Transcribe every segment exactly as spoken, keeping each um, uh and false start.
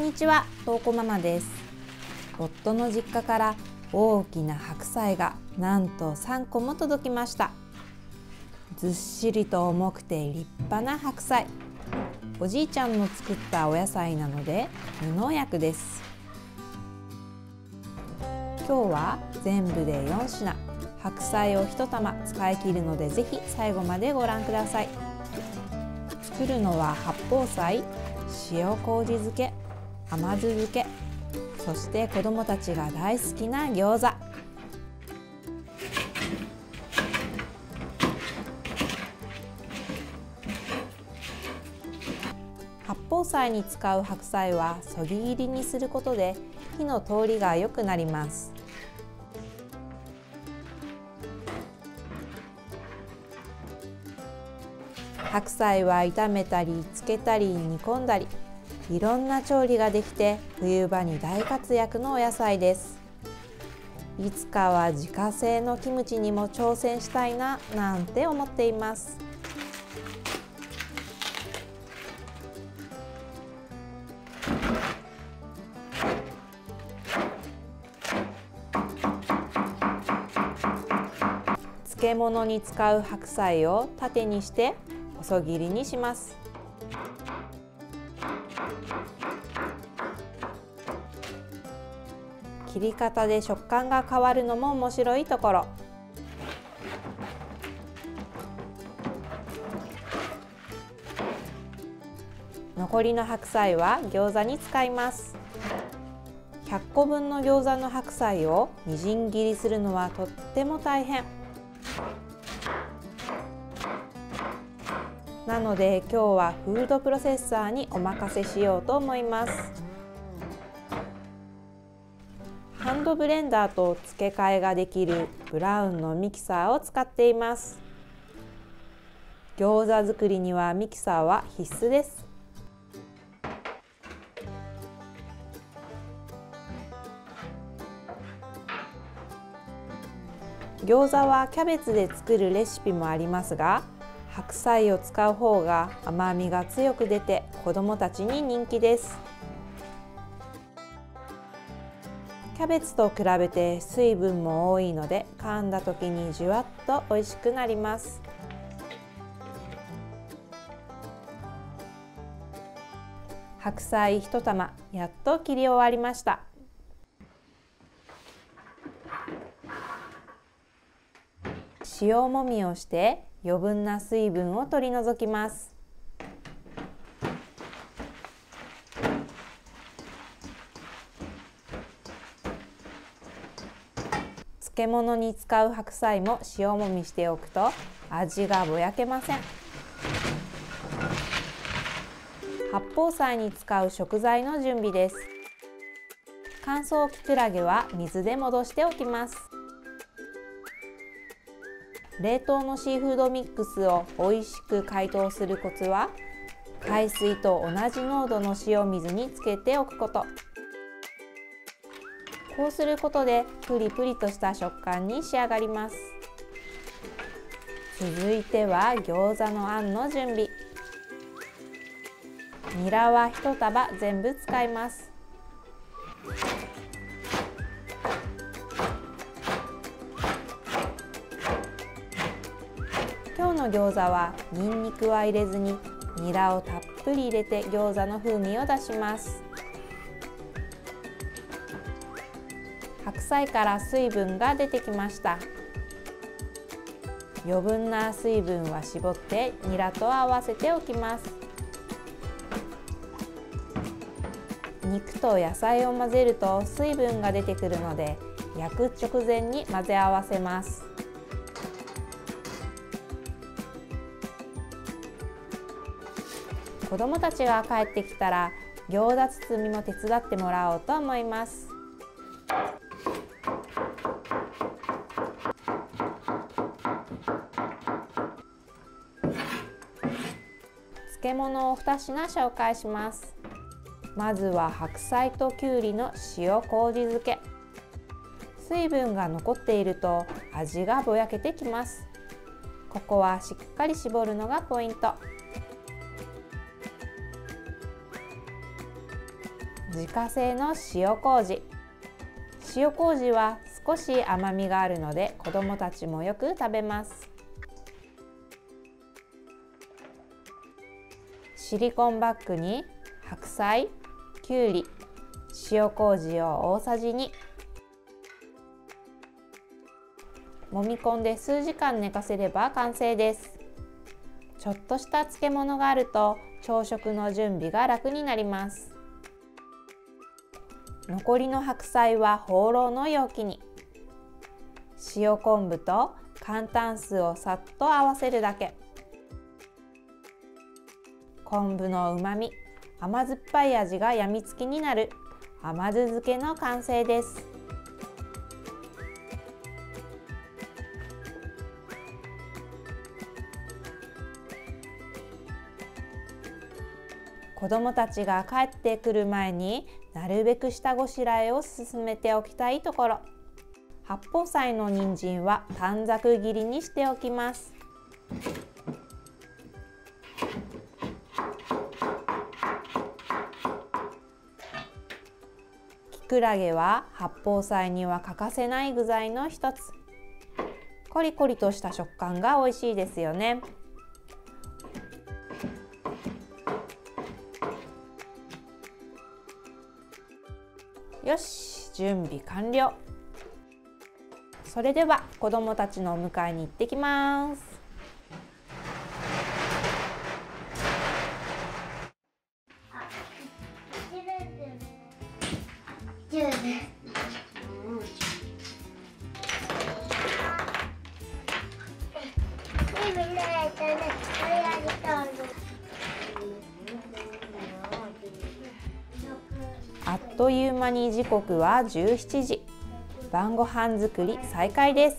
んにちは、とうこママです。夫の実家から大きな白菜がなんとさんこも届きました。ずっしりと重くて立派な白菜。おじいちゃんの作ったお野菜なので無農薬です。今日は全部でよんしな、白菜をいちたま使い切るのでぜひ最後までご覧ください。作るのは八宝菜、塩麹漬け、甘酢漬け、そして子どもたちが大好きな餃子。八宝菜に使う白菜はそぎ切りにすることで火の通りが良くなります。白菜は炒めたり漬けたり煮込んだり、いろんな調理ができて冬場に大活躍のお野菜です。いつかは自家製のキムチにも挑戦したいななんて思っています。漬物に使う白菜を縦にして細切りにします。切り方で食感が変わるのも面白いところ。残りの白菜は餃子に使います。ひゃっこぶんの餃子の白菜をみじん切りするのはとっても大変。なので今日はフードプロセッサーにお任せしようと思います。ハンドブレンダーと付け替えができるブラウンのミキサーを使っています。餃子作りにはミキサーは必須です。餃子はキャベツで作るレシピもありますが、白菜を使う方が甘みが強く出て子どもたちに人気です。キャベツと比べて水分も多いので噛んだ時にじゅわっと美味しくなります。白菜いちたまやっと切り終わりました。塩もみをして余分な水分を取り除きます。漬物に使う白菜も塩もみしておくと味がぼやけません。八宝菜に使う食材の準備です。乾燥きくらげは水で戻しておきます。冷凍のシーフードミックスを美味しく解凍するコツは、海水と同じ濃度の塩水につけておくこと。こうすることでプリプリとした食感に仕上がります。続いては餃子のあんの準備。ニラはいちたば全部使います。今日の餃子はニンニクは入れずにニラをたっぷり入れて餃子の風味を出します。白菜から水分が出てきました。余分な水分は絞ってニラと合わせておきます。肉と野菜を混ぜると水分が出てくるので焼く直前に混ぜ合わせます。子どもたちが帰ってきたら餃子包みも手伝ってもらおうと思います。漬物をにしな紹介します。まずは白菜ときゅうりの塩麹漬け。水分が残っていると味がぼやけてきます。ここはしっかり絞るのがポイント。 自家製の塩麹。塩麹は少し甘みがあるので子どもたちもよく食べます。シリコンバッグに白菜、きゅうり、塩麹を大さじに、揉み込んで数時間寝かせれば完成です。ちょっとした漬物があると朝食の準備が楽になります。残りの白菜はホーローの容器に。塩昆布と寒炭酢をさっと合わせるだけ。昆布のうまみ、甘酸っぱい味がやみつきになる甘酢漬けの完成です。子どもたちが帰ってくる前になるべく下ごしらえを進めておきたいところ。八宝菜の人参は短冊切りにしておきます。きくらげは八宝菜には欠かせない具材の一つ。コリコリとした食感が美味しいですよね。よし、準備完了。それでは子どもたちのお迎えに行ってきます。あっという間に時刻はじゅうしちじ。晩ご飯作り再開です。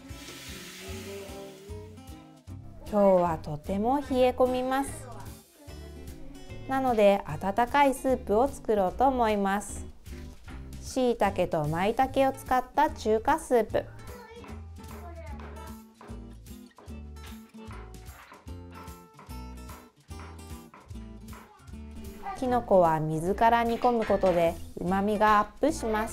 今日はとても冷え込みます。なので温かいスープを作ろうと思います。しいたけとまいたけを使った中華スープ。きのこは水から煮込むことでうまみがアップします。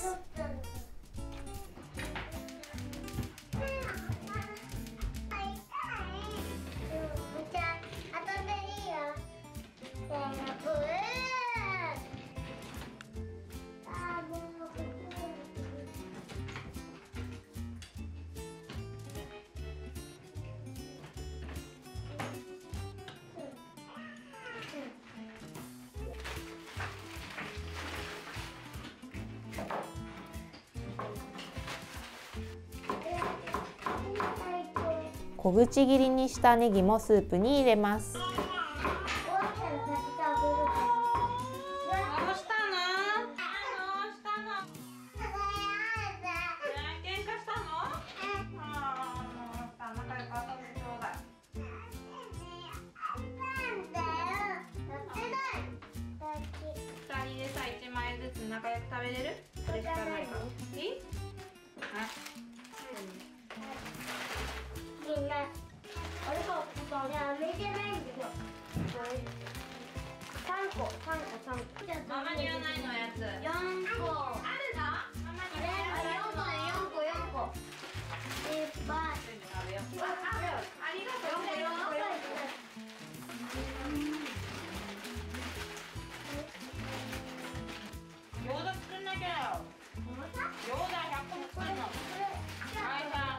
小口切りにしたネギもスープに入れます。 仲良く食べれる？それしかないから。いい？はい。みんな、あれか、いや、見てないんですよ。三個、三個、三個。ママにはないのやつ。四個。あるの？ママにはないの。四個、四個、四個。いっぱい。食べよう。ありがとう。四個、四個。餃子作んなきゃよ。餃子ひゃっこも作るの。はいはい。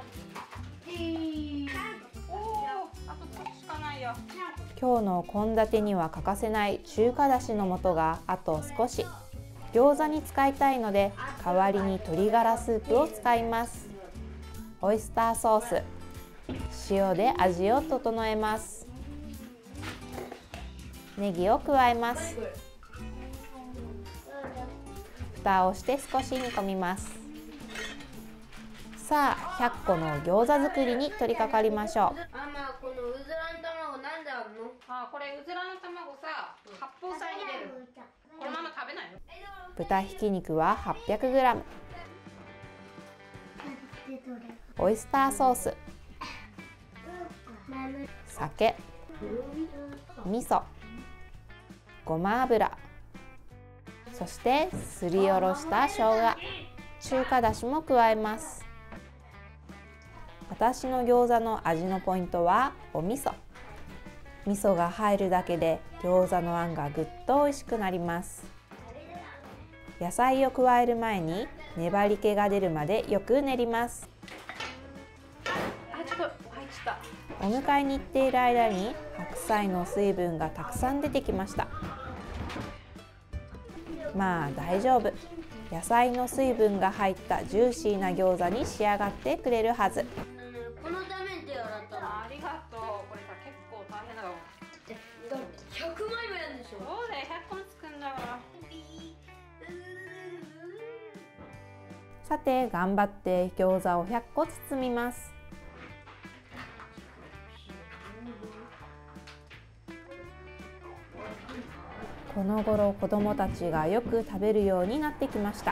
おお、あと少ししかないよ。 今日の献立には欠かせない中華だしの素があと少し。餃子に使いたいので代わりに鶏ガラスープを使います。オイスターソース、塩で味を整えます。ネギを加えます。蓋をして少し煮込みます。さあ、ひゃっこの餃子作りに取り掛かりましょう。 ママ、このうずらの卵なんであるの？あ、これうずらの卵さ、八宝菜に入れる。これママ食べないの？ 豚ひき肉は はっぴゃくグラム。オイスターソース、酒、味噌、ごま油、 そしてすりおろした生姜、中華だしも加えます。私の餃子の味のポイントはお味噌。味噌が入るだけで餃子のあんがぐっと美味しくなります。野菜を加える前に粘り気が出るまでよく練ります。 あ、ちょっと入っちゃった。 お迎えに行っている間に白菜の水分がたくさん出てきました。まあ大丈夫。野菜の水分が入ったジューシーな餃子に仕上がってくれるはず。 このために手洗ったの。 ありがとう。これさ結構大変だよ。 ひゃくまいもやるんでしょ。 そうだよ、ひゃっこも作るんだから。 さて頑張って餃子をひゃっこ包みます。この頃子どもたちがよく食べるようになってきました。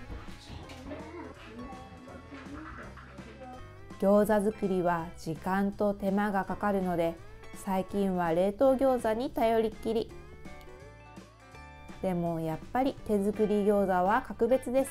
餃子作りは時間と手間がかかるので、最近は冷凍餃子に頼りっきり。でもやっぱり手作り餃子は格別です。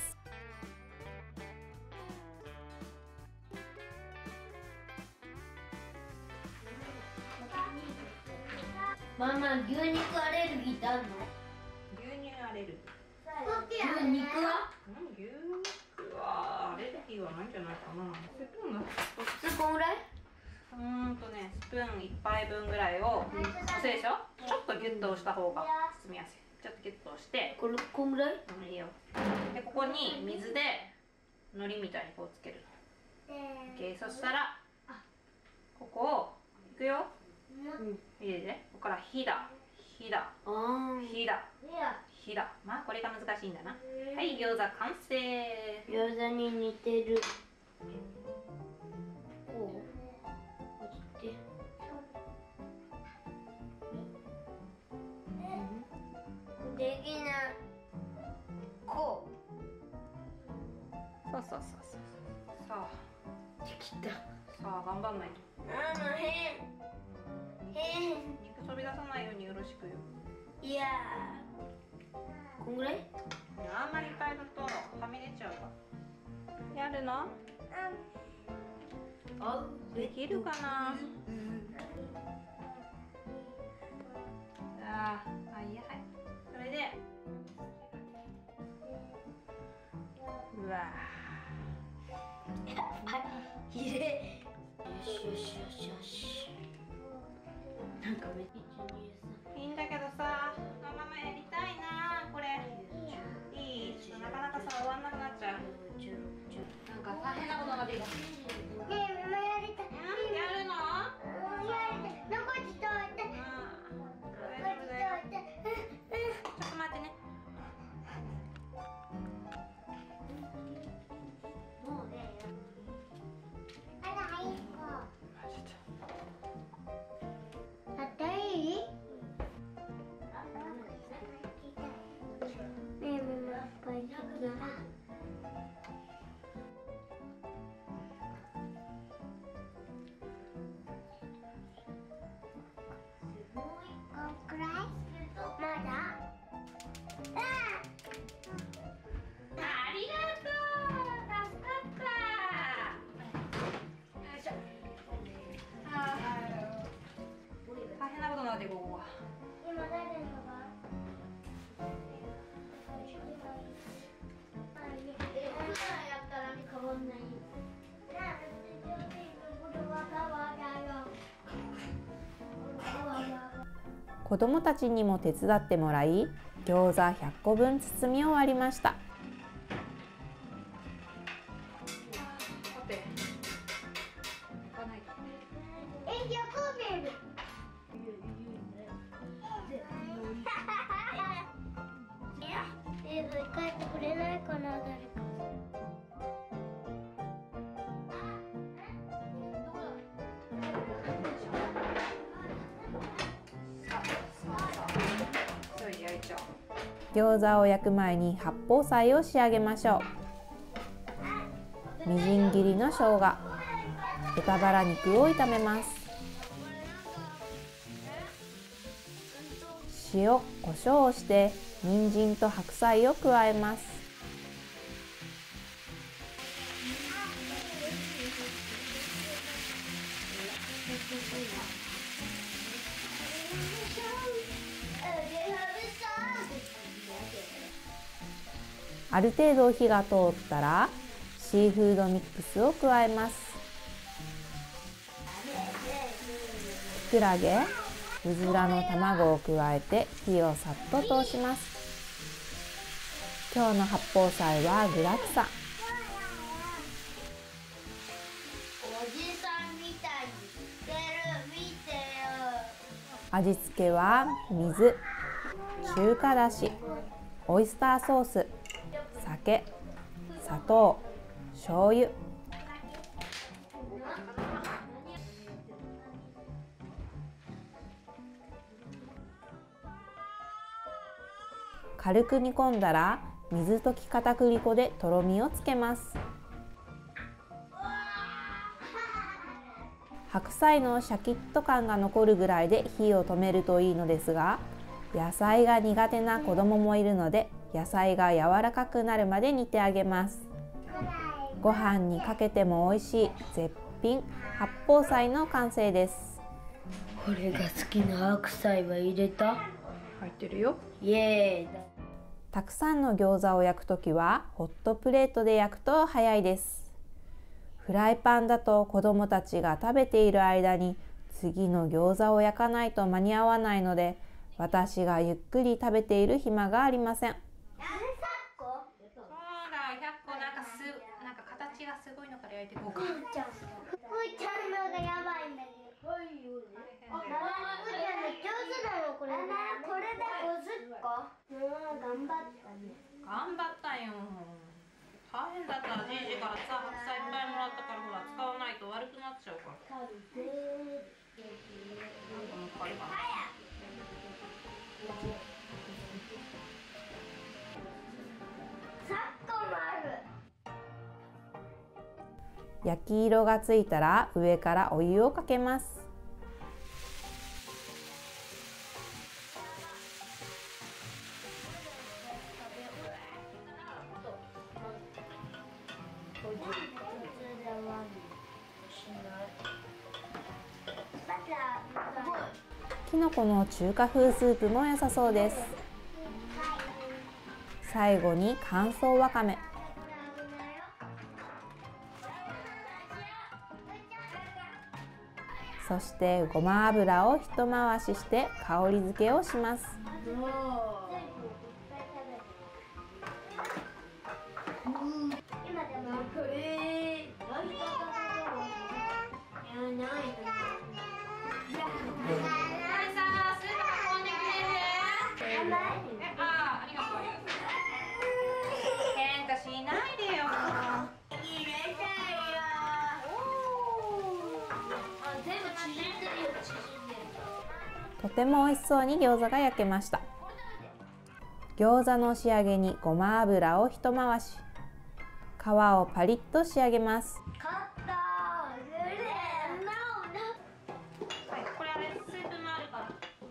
ママ、牛肉アレルギーってあるの？ 牛乳アレルギー。 牛肉は？ うん、牛肉はアレルギーはないんじゃないかな。スプーンがそこぐらい？ うーんとね、スプーンいっぱいぶんぐらいを乗せでしょ。ちょっとギュッと押した方が包みやすい。ちょっとギュッと押して、 これこんぐらい？ うん、いいよ。でここに水で海苔みたいにこうつけるの。OK、そしたらここをいくよ。入れて、ここから火だ火だ火だ火だ。まあこれが難しいんだな。はい、餃子完成。 餃子に似てる。こうこうしてできない。こそうそうそうそう。さうできた。 あさあ頑張んないと。 あの変変。 肉飛び出さないようによろしくよ。 いやー、こんぐらい？ あんまりいっぱいだとはみ出ちゃうわ。やるの？ あ、 できるかな。ああ、はいはい。それで、うわきれい。よしよしよしよし。なんかめっちゃー、いいんだけどさ、ママもやりたいなこれ。いい？なかなかさ終わんなくなっちゃう。なんか大変なことが出る。 ねえ、ママやりたい。 やるの？ うん、やりたい。残しといて。 うん。大丈夫だよ。ちょっと待ってね。 もうね。あら、いい子。やっていい？ねえ、ママ、これ好きだ。 でここは今誰の番？やったら変わんないよ。 子どもたちにも手伝ってもらい、餃子ひゃっこぶん包み終わりました。 帰ってくれないかな、誰か。 餃子を焼く前に八宝菜を仕上げましょう。みじん切りの生姜、豚バラ肉を炒めます。 塩、胡椒をして人参と白菜を加えます。ある程度火が通ったらシーフードミックスを加えます。きくらげ、うずらの卵を加えて火をさっと通します。今日の八宝菜は具だくさん。味付けは水、中華だし、オイスターソース、酒、砂糖、醤油。軽く煮込んだら水溶き片栗粉でとろみをつけます。白菜のシャキッと感が残るぐらいで火を止めるといいのですが、野菜が苦手な子供もいるので野菜が柔らかくなるまで煮てあげます。ご飯にかけても美味しい絶品八宝菜の完成です。 俺が好きな白菜は入れた？ 入ってるよ。 イエーイ。 たくさんの餃子を焼くときはホットプレートで焼くと早いです。フライパンだと子供たちが食べている間に次の餃子を焼かないと間に合わないので、私がゆっくり食べている暇がありません。 そうだ、ひゃっこなんかすなんか形がすごいのから焼いていこうか。 ふーちゃん、ふーちゃんのがやばいんだけど。ふーちゃんね、上手だよこれ。これでごじゅっこ。もう頑張ったね。 頑張ったよ。大変だったらじいじからさ、白菜いっぱいもらったからほら使わないと悪くなっちゃうから。なんかもう一回かな。 焼き色がついたら上からお湯をかけます。きのこの中華風スープも良さそうです。最後に乾燥わかめ、そしてごま油を一回しして香り付けをします。とても美味しそうに餃子が焼けました。餃子の仕上げにごま油を一回し、皮をパリッと仕上げます。 これあれスープもあるから。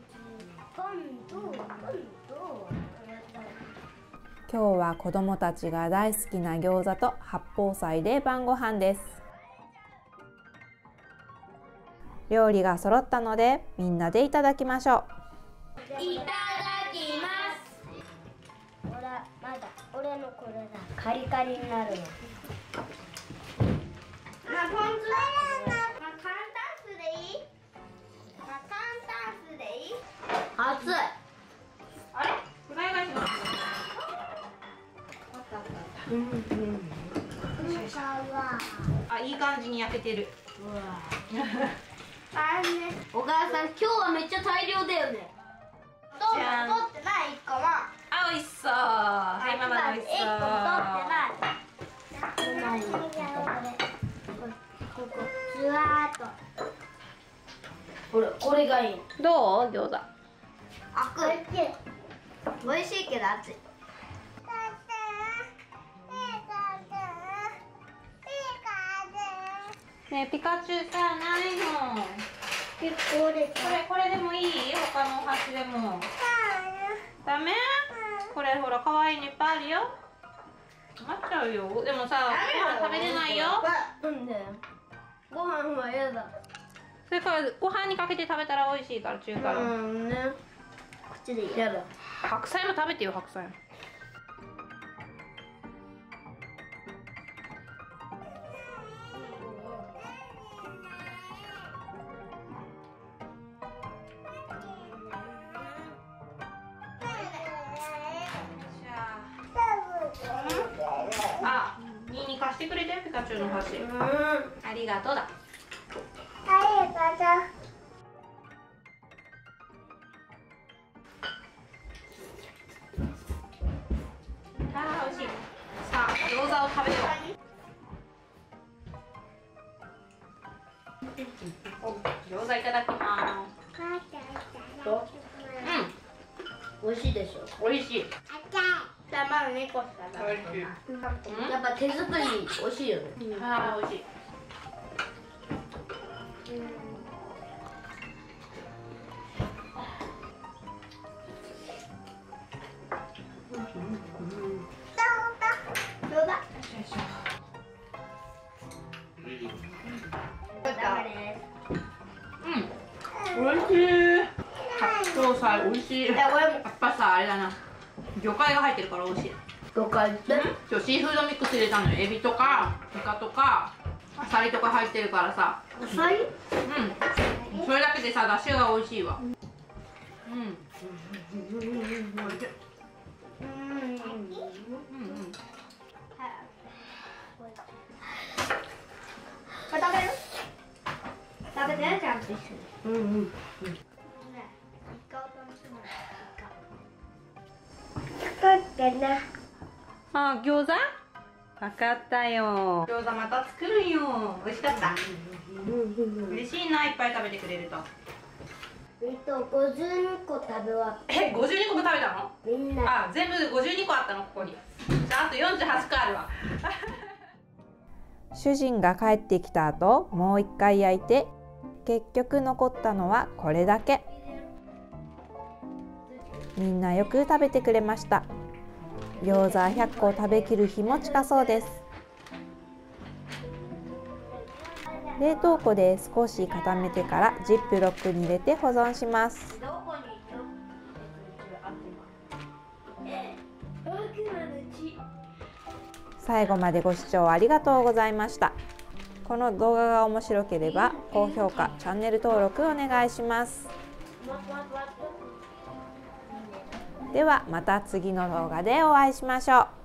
今日は子どもたちが大好きな餃子と八宝菜で晩ご飯です。料理が揃ったのでみんなでいただきましょう。 いただきます。ほら、まだ俺のこれだ。カリカリになるの。まあ、ポン酢だ。まあ、簡単酢でいい？まあ、簡単酢でいい？熱い。 あれ？フライ返します。 うんうん。 あ、いい感じに焼けてる。 うわ。 あれね、お母さん、今日はめっちゃ大量だよね。取ってないいっこも。 あ、美味しそう。はい、ママの美味しそう。 いっこ取ってない。ここ、ずわーっと。 これ、これがいい。 どう？餃子。 あく。美味しいけど熱い。 ねえ、ピカチュウさ、ないの。 結構でこれ、これでもいい？他のお箸でも。 ダメ？これほら可愛いのいっぱいあるよ。余っちゃうよ。でもさ、ご飯食べれないよ。 なんで？ご飯は嫌だ。 それからご飯にかけて食べたら美味しいから、中華の。 うんね。口で嫌だ。 白菜も食べてよ、白菜。あ、にに貸してくれて、ピカチュウの箸。 うん。 ありがとうだ。 ありがとう。 あー、美味しい。さあ、餃子を食べよう。餃子いただきます。 美味しいでしょ。 うん、美味しい。 じゃあまだ猫しか食べない。やっぱ手作り美味しいよね。 あー、美味しい。うん、美味しい。八宝菜美味しい。やっぱさ、あれだな。魚介が入ってるから美味しい。 魚介って？ 今日シーフードミックス入れたのよ。エビとかイカとかアサリとか入ってるからさ。 アサリ？ うん。それだけでさ、出汁が美味しいわ。うん。うん。うんうん。 これ食べる？食べてね、ちゃんと一緒に。 うんうん。 ね、イカを楽しむ。イカ。作ってね。 あ、餃子？わかったよ。餃子また作るよ。美味しかった。嬉しいな、いっぱい食べてくれると。 えっと、ごじゅうにこ食べ終わっえ、ごじゅうにこも食べたの？ た。みんな。 あ、全部でごじゅうにこあったの、ここに。じゃあ、あとよんじゅうはちこあるわ。 主人が帰ってきた後、もう一回焼いて、結局残ったのはこれだけ。みんなよく食べてくれました。餃子ひゃっこ食べきる日も近そうです。冷凍庫で少し固めてからジップロックに入れて保存します。最後までご視聴ありがとうございました。この動画が面白ければ高評価、チャンネル登録お願いします。ではまた次の動画でお会いしましょう。